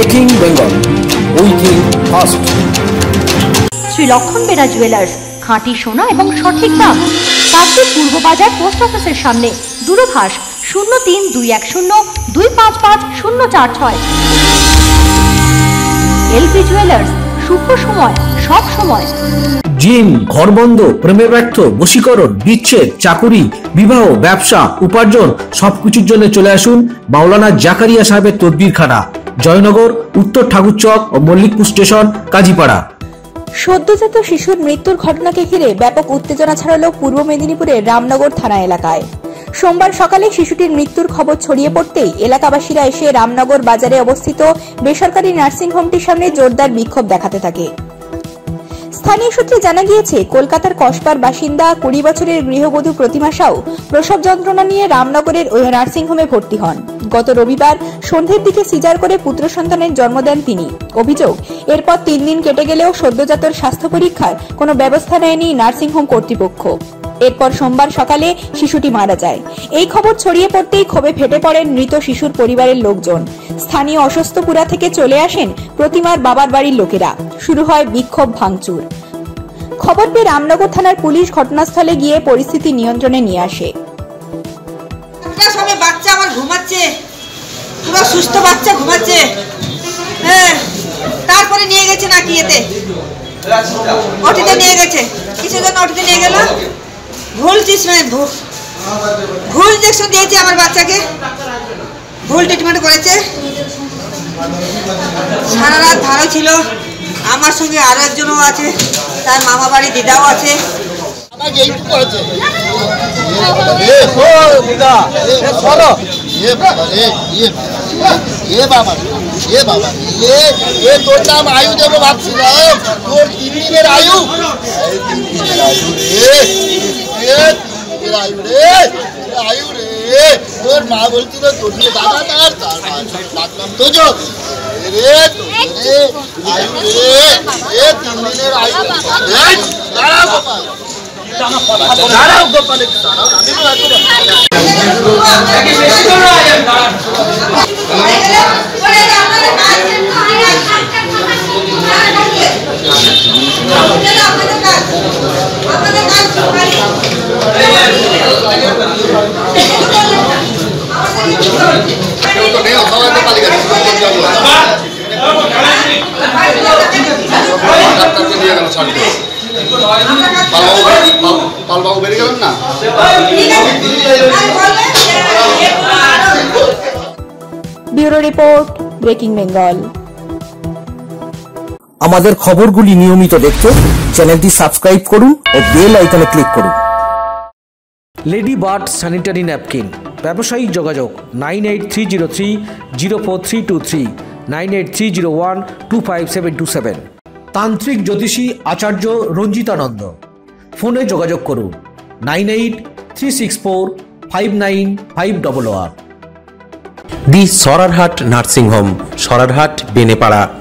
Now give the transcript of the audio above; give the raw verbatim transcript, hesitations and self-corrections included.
Breaking Bengal, উইথিং first. Shri Lakshman Bera jewellers, খাঁটি সোনা এবং সঠিক দাম। কাকদ্বীপ পূর্ব বাজার পোস্ট অফিসের সামনে। দূরভাষ শূন্য তিন দুই এক শূন্য দুই পাঁচ পাঁচ শূন্য চার ছয়। এলপি জুয়েলার্স, শুভ সময় সব সময়। জিম, ঘরবন্ধ, প্রেমে ব্যর্থ, বশীকরণ, বিচ্ছেদ, চাকুরি, বিবাহ, ব্যবসা, উপার্জন সবকিছুর জন্য চলে আসুন মাওলানা জাকারিয়া সাহেবের তদবিরখানা, জয়নগর, উত্তর ঠাকুরচক ও মল্লিকপুর স্টেশন, কাজীপাড়া। সদ্যজাত শিশুর মৃত্যুর ঘটনাকে ঘিরে ব্যাপক উত্তেজনা ছড়ালো পূর্ব মেদিনীপুরের রামনগর থানা এলাকায়। সোমবার সকালে শিশুটির মৃত্যুর খবর ছড়িয়ে পড়তেই এলাকাবাসীরা এসে রামনগর বাজারে অবস্থিত বেসরকারি নার্সিংহোমটির সামনে জোরদার বিক্ষোভ দেখাতে থাকে। স্থানীয় সূত্রে জানা গিয়েছে, কলকাতার কসবার বাসিন্দা কুড়ি বছরের গৃহবধূ প্রতিমা সাউ প্রসব যন্ত্রণা নিয়ে রামনগরের ওই নার্সিংহোমে ভর্তি হন। গত রবিবার সন্ধ্যের দিকে সিজার করে পুত্র সন্তানের জন্ম দেন তিনি। অভিযোগ, এরপর তিন দিন কেটে গেলেও সদ্যজাতর স্বাস্থ্য পরীক্ষার কোনো ব্যবস্থা নেয়নি নার্সিংহোম কর্তৃপক্ষ। এরপর সোমবার সকালে শিশুটি মারা যায়। এই খবর ছড়িয়ে পড়তেই ক্ষোভে ফেটে পড়েন মৃত শিশুর পরিবারের লোকজন। স্থানীয় অসুস্থপুরা থেকে চলে আসেন প্রতিমার বাবার বাড়ির লোকেরা। শুরু হয় বিক্ষোভ ভাঙচুর। খবর পেয়ে রামনগর থানার পুলিশ ঘটনাস্থলে গিয়ে পরিস্থিতি নিয়ন্ত্রণে নিয়ে আসে। বাচ্চা আমার ঘুমাচ্ছে, পুরো সুস্থ বাচ্চা ঘুমাচ্ছে। হ্যাঁ, তারপরে নিয়ে গেছে নাকি এতে ওটিতে নিয়ে গেছে। কিসের জন্য ওটিতে নিয়ে গেল? ভুল ট্রিটমেন্ট, ভুল ইঞ্জেকশন দিয়েছে আমার বাচ্চাকে, ভুল ট্রিটমেন্ট করেছে। সারা রাত ভালো ছিল। আমার সঙ্গে আরো একজনও আছে, তার মামা বাড়ি দিদাও আছে। তোর নাম আয়ু দেবো ভাবছিলাম, তোর তিন দিনের আয়ু, আয়ু রে আয়ু রে। তোর মা বলছিল তোর বাবা তার ডাকলাম তো রে রে আয়ু রে, এ তিন দিনের আয়ু। দাঁড়াও গোপাল, দাঁড়াও গোপাল, দাঁড়াও। পালবাবু বেরিয়ে গেলেন না। Bureau report, breaking Bengal. আমাদের খবরগুলি নিয়মিত দেখতে চ্যানেলটি সাবস্ক্রাইব করুন ও বেল আইকনে ক্লিক করুন। লেডি বার্ড স্যানিটারি ন্যাপকিন, ব্যবসায়িক যোগাযোগ nine eight three zero three zero four three two three, nine eight three zero one two five seven two seven. তান্ত্রিক জ্যোতিষী আচার্য রঞ্জিতানন্দ, ফোনে যোগাযোগ করুন nine eight three six four five nine five double one. The Sorarhat nursing home, Sorarhat, Benepara.